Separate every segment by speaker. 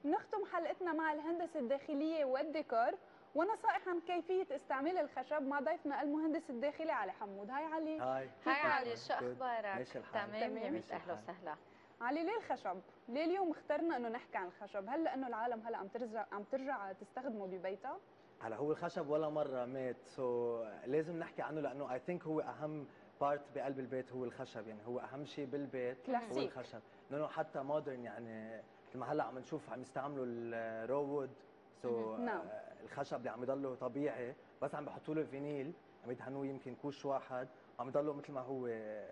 Speaker 1: نختم حلقتنا مع الهندسة الداخلية والديكور ونصائح عن كيفية استعمال الخشب مع ضيفنا المهندس الداخلي علي حمود. هاي علي.
Speaker 2: هاي
Speaker 3: علي، شو اخبارك؟
Speaker 2: ماشي الحال.
Speaker 3: تمام يا ميت اهلا وسهلا.
Speaker 1: علي، ليه الخشب؟ ليه اليوم اخترنا انه نحكي عن الخشب؟ هل لانه العالم هلا عم ترجع تستخدمه ببيتها؟
Speaker 2: هلا هو الخشب ولا مره مات، لازم نحكي عنه لانه اي ثينك هو اهم بارت بقلب البيت. هو الخشب، يعني هو اهم شيء بالبيت.
Speaker 1: كلاسيك.
Speaker 2: هو الخشب لانه حتى مودرن، يعني مثل ما هلا عم نشوف عم يستعملوا الرو وود.
Speaker 1: نعم.
Speaker 2: الخشب اللي عم يضله طبيعي، بس عم بحطوا له فينيل، عم يدهنوه يمكن كوش واحد، وعم يضله مثل ما هو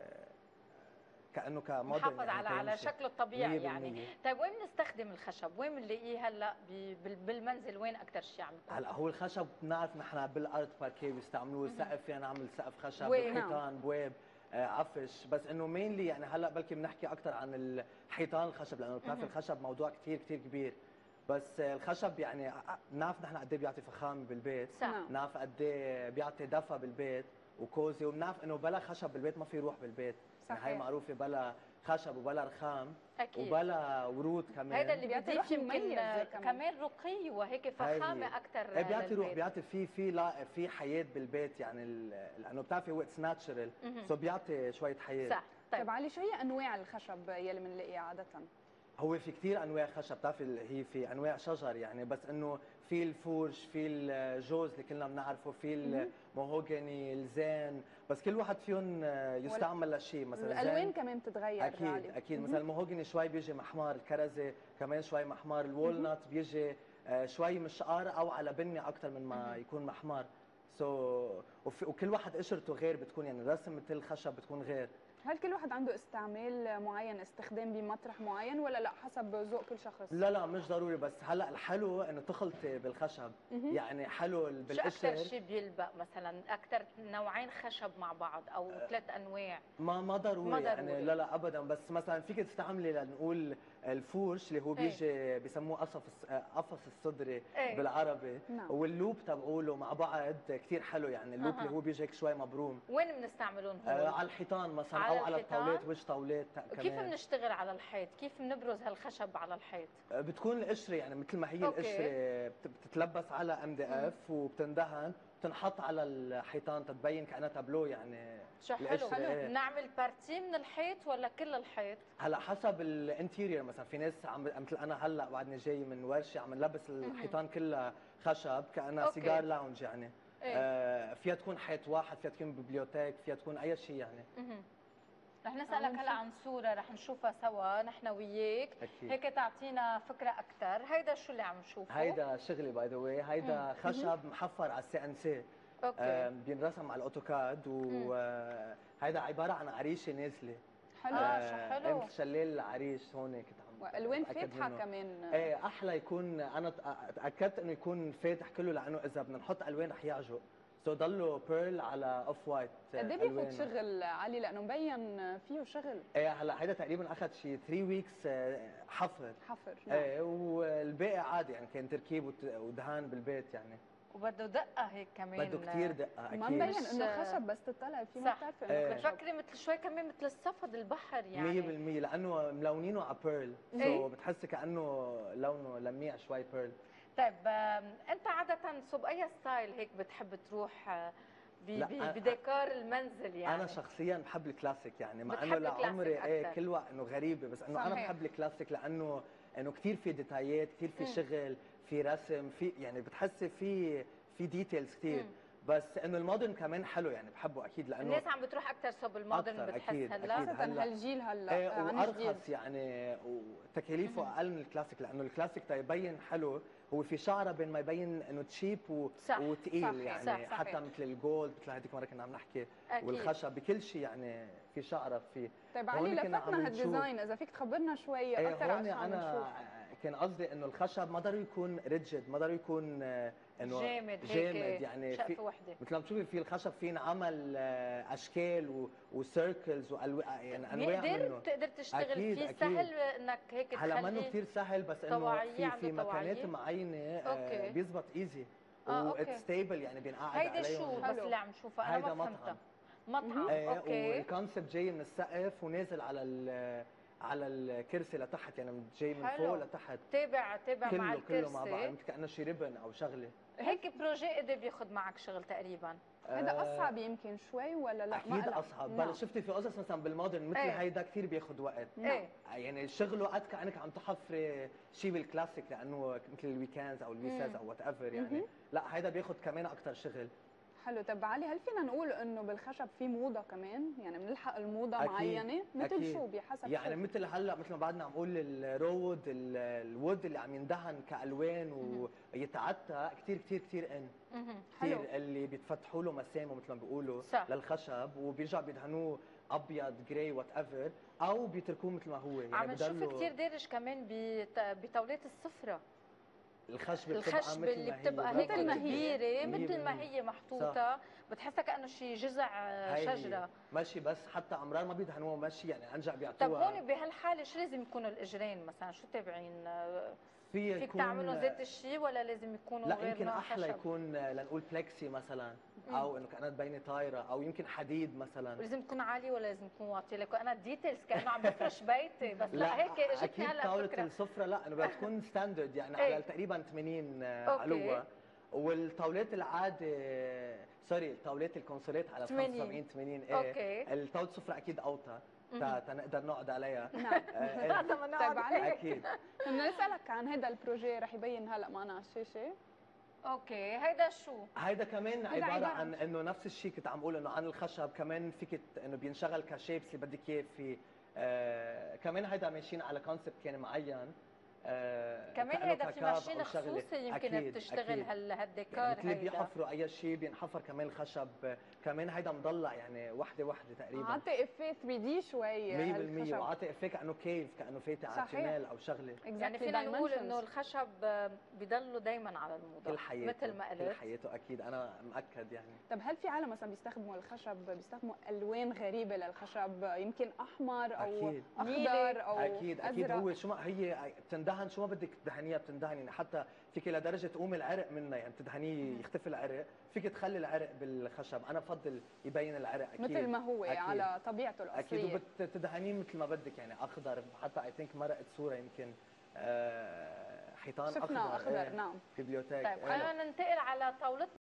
Speaker 2: كانه كمودرن،
Speaker 3: محافظ
Speaker 2: يعني
Speaker 3: على شكله الطبيعي يعني.
Speaker 2: 100%.
Speaker 3: طيب وين بنستخدم الخشب؟ وين بنلاقيه هلا بالمنزل؟ وين اكثر شيء عم يكون؟
Speaker 2: هلا هو الخشب بنعرف نحن بالارض باركيه بيستعملوه، سقف فينا نعمل سقف خشب،
Speaker 3: بواب.
Speaker 2: بالحيطان بواب، عفش. بس انه مينلي يعني هلا بلكي بنحكي اكثر عن الحيطان الخشب، لانه بتعرف الخشب موضوع كثير كثير كبير. بس الخشب يعني بنعرف نحن قد ايه بيعطي فخامه بالبيت،
Speaker 3: صح.
Speaker 2: بنعرف قد ايه بيعطي دفى بالبيت وكوزي، وبنعرف انه بلا خشب بالبيت ما في روح بالبيت.
Speaker 1: صحيح.
Speaker 2: يعني هي معروفه، بلا خشب وبلا رخام
Speaker 3: أكيد.
Speaker 2: وبلا ورود كمان.
Speaker 3: هذا اللي
Speaker 1: بيعطي
Speaker 3: بيضيف
Speaker 1: روح
Speaker 3: يمكن
Speaker 1: مميز
Speaker 3: كمان رقي وهيك فخامه اكثر.
Speaker 2: بيعطي روح، بيعطي في حياه بالبيت، يعني لانه بتعرفي هو اتس ناتشرال، بيعطي شويه حياه.
Speaker 3: صح.
Speaker 1: طيب علي، شو هي انواع الخشب يلي بنلاقيها عاده؟
Speaker 2: هو في كثير انواع خشب، بتعرفي هي في انواع شجر يعني، بس انه في الفورج، في الجوز اللي كلنا بنعرفه، في المهوجني، الزين، بس كل واحد فيهم يستعمل لشيء. مثلا
Speaker 1: الالوان كمان بتتغير.
Speaker 2: اكيد
Speaker 1: علي.
Speaker 2: اكيد. مثلا المهوجني شوي بيجي محمار، الكرزه كمان شوي محمار، الوولنت بيجي شوي مشقار او على بني اكثر من ما يكون محمار. وكل واحد قشرته غير بتكون، يعني رسم مثل الخشب بتكون غير.
Speaker 1: هل كل واحد عنده استعمال معين، استخدام بمطرح معين، ولا لا حسب ذوق كل شخص؟
Speaker 2: لا مش ضروري، بس هلا الحلو انه تخلطي بالخشب. يعني حلو بالقشر.
Speaker 3: شو اكثر شيء بيلبق مثلا؟ اكثر نوعين خشب مع بعض او 3 انواع؟
Speaker 2: ما ضروري,
Speaker 3: ما ضروري
Speaker 2: يعني لا ابدا. بس مثلا فيك تستعملي لنقول الفورش اللي هو بيجي بسموه قفص الصدري بالعربي.
Speaker 1: نعم.
Speaker 2: واللوب تبعوله مع بعض كثير حلو، يعني اللوب اللي هو بيجي هيك شوي مبروم.
Speaker 3: وين بنستعملهم هول؟
Speaker 2: على الحيطان مثلا، او على الطاولات، وجه طاولات كمان.
Speaker 3: كيف بنشتغل على الحيط؟ كيف بنبرز هالخشب على الحيط؟
Speaker 2: بتكون القشره يعني مثل ما هي القشره بتتلبس على MDF وبتندهن، بتنحط على الحيطان تتبين كانها تابلو يعني.
Speaker 3: شو حلو. نعمل بارتي من الحيط ولا كل الحيط؟
Speaker 2: هلا حسب الانتيريور. مثلا في ناس مثل انا هلا بعدني جاي من ورشه عم نلبس الحيطان كلها خشب كانها سيجار لاونج يعني. فيها تكون حيط واحد، فيها تكون ببليوتيك، فيها تكون اي شيء يعني.
Speaker 3: رح نسألك هلا عن صورة رح نشوفها سوا نحن وياك، هيك تعطينا فكرة أكثر. هيدا شو اللي عم نشوفه؟
Speaker 2: هيدا شغلي باي ذا واي، هيدا خشب محفر على CNC.
Speaker 3: اوكي.
Speaker 2: بينرسم على الأوتوكاد، وهيدا عبارة عن عريشة نازلة.
Speaker 1: حلو.
Speaker 3: شو حلو.
Speaker 2: مثل شلال العريش هون كنت عم
Speaker 1: والوان فاتحه كمان.
Speaker 2: ايه احلى يكون. انا تاكدت انه يكون فاتح كله، لانه اذا بدنا نحط الوان رح يعجق. ضله بيرل على اوف وايت.
Speaker 1: قد ايه بياخذ شغل علي؟ لانه مبين فيه شغل.
Speaker 2: ايه هلا هيدا تقريبا اخذ شي 3 ويكس حفر.
Speaker 1: نعم.
Speaker 2: ايه والباقي عادي يعني، كان تركيب ودهان بالبيت يعني.
Speaker 3: وبده دقه هيك كمان.
Speaker 2: بده كثير دقه اكيد.
Speaker 1: ما مبين انه خشب، بس تطلع فيه ما بتعرفي انه خشب.
Speaker 3: بتفكري مثل شوي كمان مثل الصفد البحر يعني.
Speaker 2: 100% لانه ملونينه على بيرل. بتحسي كانه لونه لميع شوي بيرل.
Speaker 3: طيب انت عاده باي ستايل هيك بتحب تروح بديكور المنزل يعني؟
Speaker 2: انا شخصيا بحب الكلاسيك يعني، مع انه لعمري كل وقت انه غريبه، بس انه انا بحب الكلاسيك لانه كثير في ديتايات، كثير في شغل، في رسم، في يعني بتحسي في ديتيلز كثير. بس انه المودرن كمان حلو يعني، بحبه اكيد لانه
Speaker 3: الناس عم بتروح اكثر صوب المودرن بتحس هلا،
Speaker 1: خاصه هالجيل هلا
Speaker 2: وارخص يعني، وتكاليفه اقل من الكلاسيك، لانه الكلاسيك تيبين حلو هو في شعره بين ما يبين انه تشيب وثقيل يعني.
Speaker 3: صح.
Speaker 2: حتى مثل الجولد، مثل هذيك مره كنا عم نحكي
Speaker 3: أكيد.
Speaker 2: والخشب بكل شيء يعني في شعره فيه.
Speaker 1: طيب علي، لفتنا هالديزاين، اذا فيك تخبرنا شوي اكثر عن شو عم نشوف.
Speaker 2: كان قصدي انه الخشب ما ضروري يكون ريجيد، ما ضروري يكون انه جامد يعني.
Speaker 3: في وحده
Speaker 2: مثل ما بتشوفي في الخشب في انعمل اشكال وسيركلز يعني انواع منه.
Speaker 3: بتقدر تشتغل فيه. سهل انك هيك تخليه؟
Speaker 2: هلا منه كثير سهل، بس انه في مكانات معينه بيزبط ايزي ستيبل يعني، بينقعد عليهم.
Speaker 3: هيدا شو بس اللي عم نشوفه؟ انا ما فهمتها. مطعم.
Speaker 2: اوكي. والكونسبت جاي من السقف ونازل على على الكرسي لتحت، يعني جاي من فوق لتحت.
Speaker 3: تابع مع الكرسي
Speaker 2: كله مع بعض كأنه شي ريبن او شغله.
Speaker 3: هيك بروجي قد بياخذ معك شغل تقريبا؟
Speaker 1: هذا اصعب يمكن شوي ولا لا؟
Speaker 2: اكيد اصعب. بل شفتي في قصص مثلا بالمودرن مثل هيدا كثير بياخذ وقت. يعني شغله قد كانك عم تحفري شيء بالكلاسيك، لانه مثل الويكاندز او الويساز او وات ايفر يعني. لا هيدا بياخذ كمان اكثر شغل.
Speaker 1: حلو. طب علي، هل فينا نقول انه بالخشب في موضه كمان؟ يعني بنلحق الموضه
Speaker 2: أكيد.
Speaker 1: معينه مثل
Speaker 2: أكيد.
Speaker 1: شو بحسب
Speaker 2: يعني
Speaker 1: شو؟
Speaker 2: مثل هلا مثل ما بعدنا عم نقول الرود الوود اللي عم يندهن كالوان ويتعتى كثير كثير كثير كثير اللي بيتفتحوا له مسام مثل ما بيقولوا للخشب وبيرجع بيدهنوه ابيض جراي وات ايفر، او بيتركوه مثل ما هو. يعني
Speaker 3: عم نشوف كثير دارج كمان بطاولات السفره.
Speaker 2: الخشب
Speaker 3: اللي بتبقى هيك كبيره مثل ما هي محطوطه، بتحسها كانه شي جذع شجره
Speaker 2: ماشي. بس حتى امرار ما بيدهنوها ماشي، يعني انجع بيعطوها.
Speaker 3: طب هون بهالحاله شو لازم يكونوا الاجرين مثلا؟ شو تابعين؟ فيك تعملوا ذات الشيء ولا لازم يكونوا غير نوع خشب؟
Speaker 2: لا يمكن احلى يكون لنقول بلكسي مثلا، او انه كانت بينه طايره، او يمكن حديد مثلا.
Speaker 3: ولازم تكون عالي ولا لازم تكون واطيه؟ لكن انا ديتيلز كانه عم بفرش بيتي بس. لا هيك اجتني هلا
Speaker 2: طاوله
Speaker 3: فكره.
Speaker 2: السفره لا انه بدها تكون ستاندرد يعني على تقريبا 80 علوه. والطاولات العادي سوري الطاولات الكونسولات على 75 80
Speaker 3: اوكي.
Speaker 2: الطاوله السفره اكيد اوطى تنقدر نقعد عليها.
Speaker 1: نعم.
Speaker 3: طيب علي
Speaker 2: اكيد
Speaker 1: بدنا نسالك عن هذا البروجي رح يبين هلا معنا على الشاشه.
Speaker 3: اوكي. هيدا شو؟
Speaker 2: هيدا كمان عباره عن انه نفس الشيء كنت عم اقول انه عن الخشب كمان فيك انه بينشغل كشيبس اللي بدك اياه فيه. كمان هيدا ماشيين على كونسبت كان معين.
Speaker 3: كمان هيدا في ماشين خصوصي يمكن بتشتغل هالديكور.
Speaker 2: يعني مثل بيحفروا اي شيء بينحفر كمان الخشب. كمان هيدا مضلع يعني وحده تقريبا.
Speaker 1: عاطي افيه 3 دي شوي
Speaker 2: 100%. وعاطي افيه كانه كيف كانه فاتح على تونيل او شغله.
Speaker 3: يعني فينا نقول انه الخشب بضلوا دايما على الموضه
Speaker 2: كل حياته
Speaker 3: مثل ما قلت.
Speaker 2: كل حياته اكيد انا مأكد يعني.
Speaker 1: طب هل في عالم مثلا بيستخدموا الخشب بيستخدموا الوان غريبه للخشب، يمكن احمر او
Speaker 2: أكيد.
Speaker 1: اخضر او
Speaker 2: اكيد
Speaker 1: أزرق؟
Speaker 2: هو شو ما هي بتندهن شو ما بدك تدهنيها بتندهن. يعني حتى فيك لدرجه تقوم العرق منها، يعني بتدهنيه يختفي العرق، فيك تخلي العرق بالخشب. انا بفضل يبين العرق اكيد
Speaker 1: مثل ما هو
Speaker 2: أكيد.
Speaker 1: على طبيعته الاصليه
Speaker 2: اكيد. وبتدهنيه مثل ما بدك يعني اخضر. حتى اي ثينك مرقت صوره يمكن حيطان
Speaker 1: شفنا اخضر. نعم
Speaker 2: في بيوتيك.
Speaker 3: طيب خلينا ننتقل على طاولتنا.